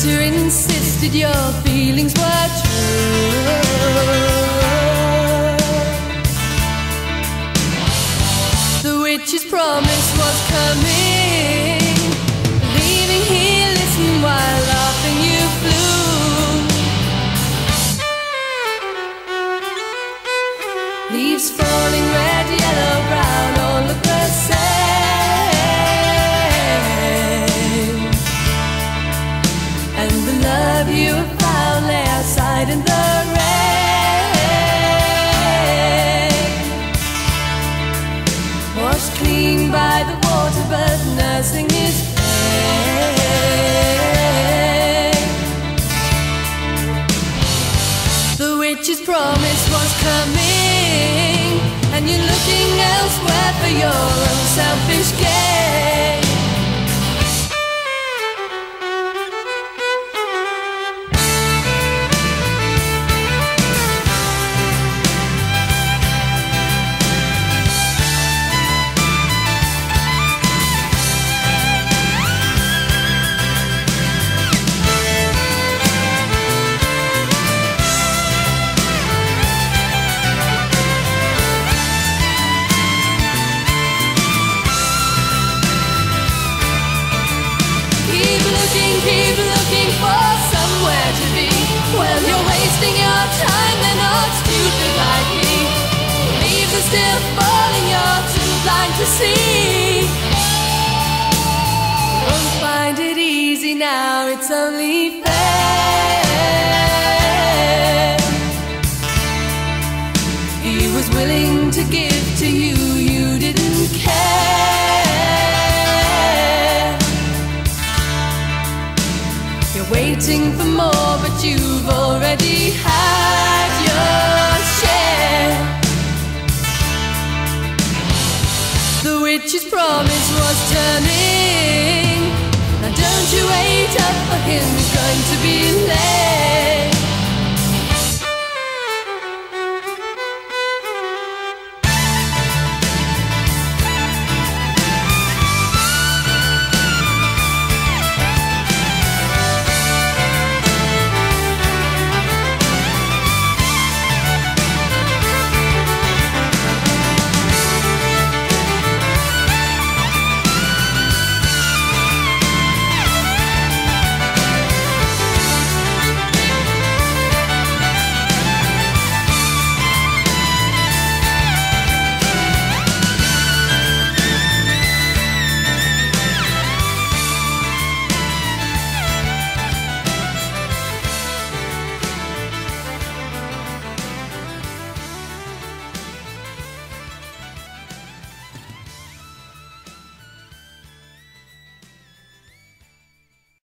Winter insisted your feelings were true. The witch's promise was coming, leaving he listened while laughing you flew. Leaves falling red, yellow, brown, all look the same. And the love you have found lay outside in the rain, washed clean by the water, but nursing his pain. The witch's promise was coming, and you're looking elsewhere for your own selfish gain. Keep looking for somewhere to be. Well, you're wasting your time, they're not stupid like me. Leaves are still falling, you're too blind to see. You won't find it easy now, it's only fair. He was willing to give to you, you didn't care. Waiting for more, but you've already had your share. The witch's promise was turning. Now don't you wait up for him, he's going to be late.